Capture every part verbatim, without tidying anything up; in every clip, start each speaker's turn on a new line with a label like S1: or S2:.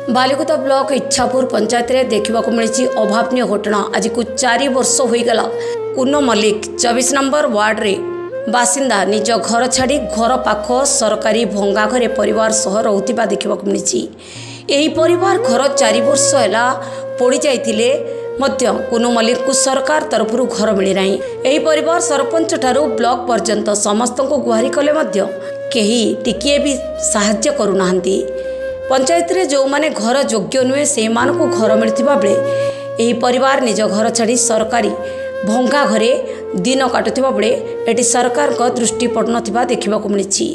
S1: Balikuda block Ichhapur panchayat रे देखा मिली अभावनीय घटना। आज को चार वर्ष होगला कुनो मल्लिक चौबीस नंबर वार्ड रे बासिंदा निज घर छाड़ी घर पाख सरकारी भंगा घरे परिवार सह रोता देखा मिली। यही परिवार घर चार वर्ष है पोड़ी जाइथिले मध्य कुनो मल्लिक को सरकार तरफ घर मिलना। यही परिवार सरपंच ठारू ब्लॉक पर्यंत समस्त को गुहारी कले मध्य केही टिकिए भी साहाय्य करूना। पंचायत रे जो माने घर योग्य नुहे से मानकु घर मिलथिबा बेले एही परिवार निज घर छाड़ी सरकारी भंगा घरे दिन काटुथिबा बेले एटी सरकार को दृष्टि पड़नथिबा देखिबा को मिलिछि।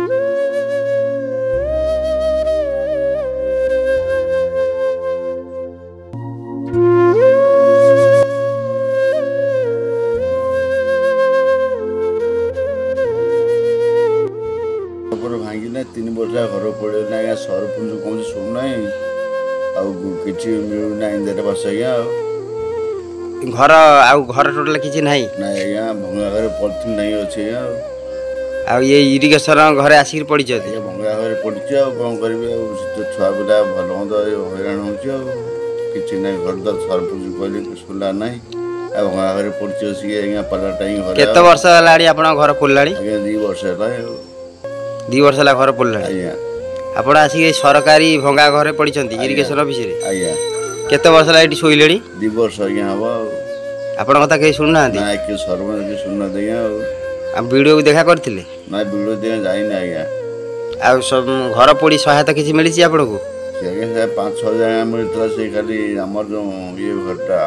S2: भांगी तीन वर्ष घर पड़े ना आज्ञा सरपंच कौन शुणुना कि मिलूना देर बस आज्ञा
S3: घर आउ घर टोटल किसी ना
S2: आज्ञा भंगा घर पॉलिथिन नहीं अच्छे
S3: आ ये इरिगेशन घरे आसिक पड़ी
S2: भंगा घर पड़ी कौन करेंगे छुआ पिला भल मत हईराण हो घर द्वार सरपंच कहले शुणला ना भंगा घर पड़ी आज्ञा पाला टाइम
S3: केते वर्ष है घर खोलला
S2: आज्ञा दी वर्ष है
S3: दी वर्ष है घर पड़ला आप आसिक सरकारी भंगा घरे पड़ी इरिगेशन ऑफिस रे केते वर्ष है शोले
S2: दी वर्ष आज्ञा हम
S3: आपण कथा कहीं शुणुना
S2: सरपंच कि शुणुना
S3: आप वीडियो भी देखा करते
S2: ना वीडियो देखा जाइना आज्ञा
S3: आ सब घर पड़ी सहायता किसी मिली आपन को
S2: आज्ञा पाँच छः जगह मिलता से खाली आमर जो ये घरटा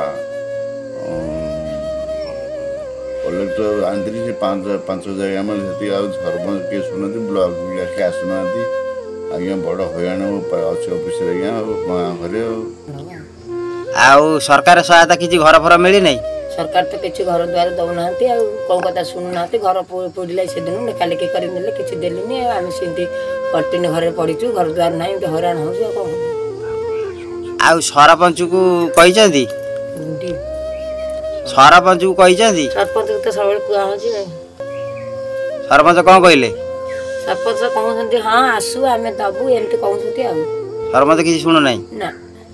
S2: कलेक्टर आंतरी से पाँच पाँच जगह में सरपंच किए शुणु ब्लॉक के आसुना आज्ञा बड़ हईराण अच्छे ऑफिस घरे
S3: आउ सरकार सहायता किसी घर फर मिली नहीं
S4: सरकार तो किसी घर द्वार दौना कौ कथा शुणुना घर पड़ा से दिन लेखा लेखी करदे किसी देनी आम से कटिन घर पड़ीचु घर द्वार ना हईराण हो
S3: आउ सरपंच को कही सरपंच को कही
S4: सरपंच तो सब कह
S3: सरपंच कौन कहले
S4: सरपंच कहते हाँ आसु आम दबु एमती कहते
S3: सरपंच किसी शुणु ना
S4: ना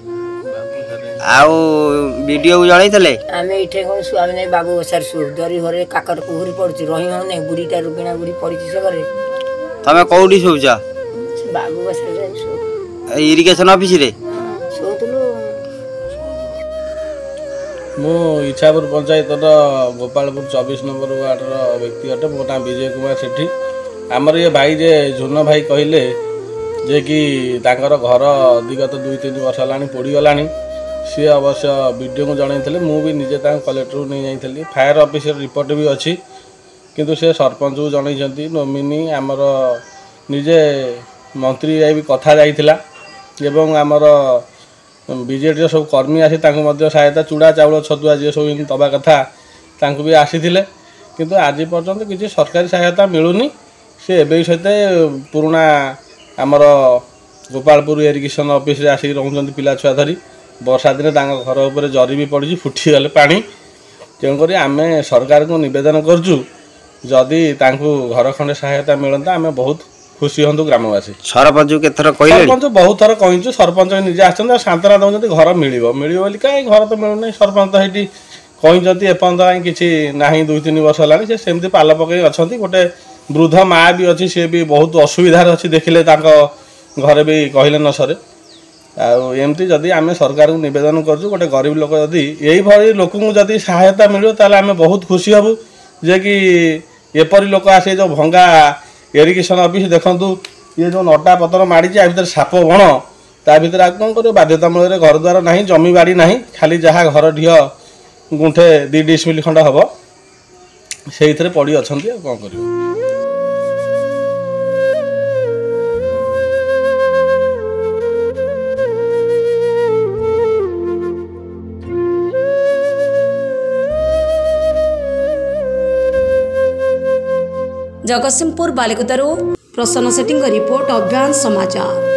S3: आउ वीडियो जड़े
S4: आम ये कौन शुआम नहीं बाबू बसार शु दरी घरे काकर कुहुरी पड़ी रही हम बुढ़ीटा रुगीणा बुढ़ी पड़ी से घरे
S3: तमें कौटी शोच
S4: बाबू बसार
S3: इरिगेशन ऑफिस रे
S4: शोलु
S5: मु इच्छापुर पंचायत गोपालपुर चौबीस नंबर वार्ड व्यक्ति अटे मो ना विजय कुमार सेठी आमर ये भाई जे झुन भाई कहले जे कि ताकर घर दिगत दुई तीन वर्ष है पोड़गला सी अवश्य वीडियो को जनई मु भी निजे कलेक्टर नहीं जाइली फायर ऑफिस रिपोर्ट भी अच्छी किंतु से सरपंच को जनई नोमिनी आमर निजे मंत्री भी कथा जाइथिला एवं आमर बीजेडी सब कर्मी आसी सहायता चूड़ा चाउल छतुआ जी सब दबा कथा भी आसी किंतु आज पर्यंत किसी सरकारी सहायता मिलूनी से एवं सहित पुराना आमर गोपालपुर इरिगेशन ऑफिस रे आसिक रोच पिला छुआ धरी वर्षा दिन घर उपर जरी भी पड़ी फुटीगले पानी तेणुक आम सरकार को निवेदन करजु जदि घर खंडे सहायता मिलता आम बहुत खुशी हूँ ग्रामवासी
S3: सरपंच
S5: सरपंच बहुत थर कही सरपंच निजे आसान सांत्वना दौरान घर मिल मिल कहीं घर तो मिलूना सरपंच तो ये कही एपर्तंत किसी ना दुई तीन वर्ष है सेमती पाल पकई अच्छा गोटे वृद्ध माँ भी अच्छी सी भी बहुत असुविधार अच्छी देखिले घरे भी कहले न सरे आमती जदि आम सरकार को निवेदन करूँ गोटे गरीब लोक जदि यही लोक जदि सहायता मिले ताल आम बहुत खुशी हबू जे कि एपरी लोक आसे जो भंगा इरिगेशन ऑफिस देखु ये जो नटा पतर माड़ी आ भर साप बण ता भर आ कौन कर बाध्यतामूल घर द्वार ना जमी बाड़ी ना खाली जहाँ घर ढीह गुंठे दी डिसमिल खंड हम से पड़ी अच्छा कौन कर
S1: जगतसिंहपुर बालिकुदारू प्रसन्न सेठी रिपोर्ट अभियान समाचार।